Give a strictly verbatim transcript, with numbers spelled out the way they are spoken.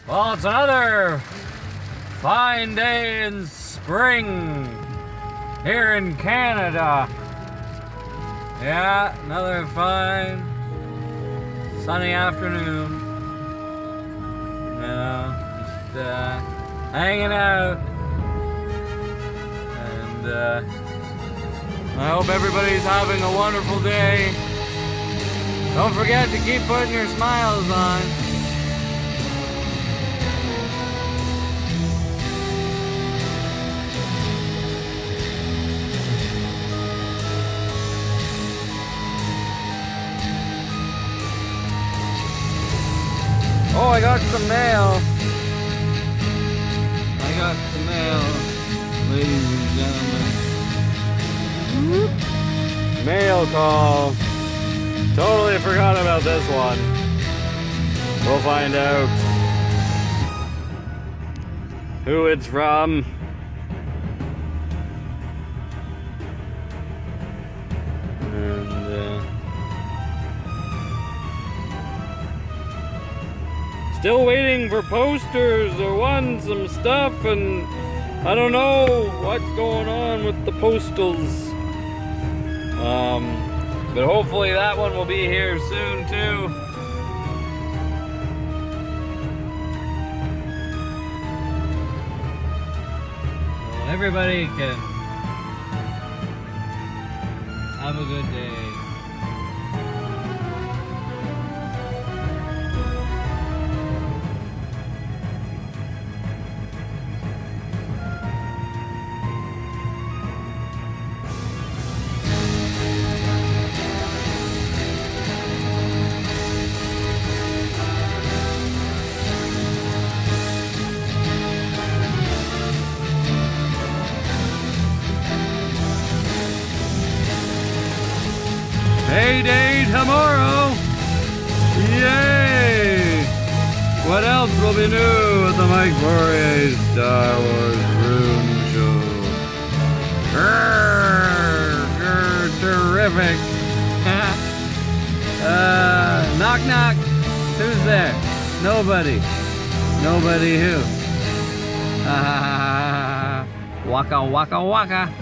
Well, it's another fine day in spring here in Canada. Yeah, another fine sunny afternoon. You know, just uh, hanging out. And uh, I hope everybody's having a wonderful day. Don't forget to keep putting your smiles on. Oh, I got some mail. I got some mail, ladies and gentlemen. Mail call. Totally forgot about this one. We'll find out who it's from. And uh, still waiting for posters. I won some stuff and I don't know what's going on with the postals. Um, But hopefully that one will be here soon too. Well, everybody can have a good day. Payday tomorrow! Yay! What else will be new at the MtfbwU Star Wars Room Show? Grrr, grrr, terrific! uh, knock knock! Who's there? Nobody. Nobody who? Waka waka waka!